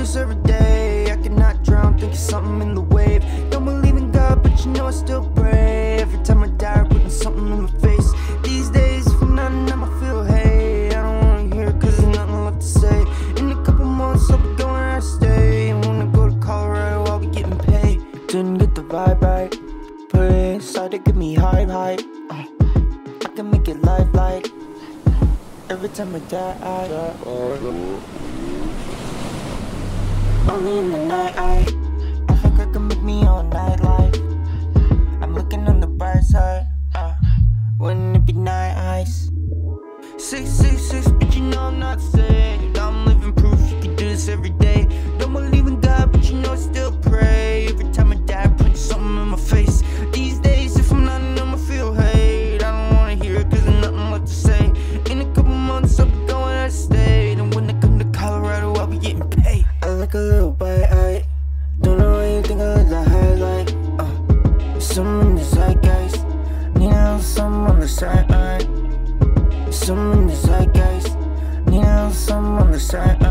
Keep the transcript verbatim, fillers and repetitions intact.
this every day. I cannot drown, thinking something in the wave. Don't believe in God, but you know I still pray. Every time I die, putting something in my face. These days, if I'm not enough, I feel hey. I don't wanna hear it, cause there's nothing left to say. In a couple months, I'll be going where I stay. And when I go to Colorado, I'll be getting paid. Didn't get the vibe right, put it inside to give me hype, hype. uh, I can make it life like every time I die, I die. Only in the night, I I think I can make me all night like I'm looking on the bright side, uh, wouldn't it be nice? Six, six, six, but you know I'm not saved. I'm living proof you can do this every day. Don't believe in God, but you know I still pray. Every time I die, putting something in my face. These days, if I'm not enough, I feel hate. I don't wanna hear it, cause there's nothing left to say. In a couple months, I'll be going where I stayed. And when I come to Colorado, I'll be getting paid. I like a little bite, I don't know why you think I like the highlight. uh, Some in the zeitgeist, need a little something on the side, I some in the zeitgeist, need a little something on the side.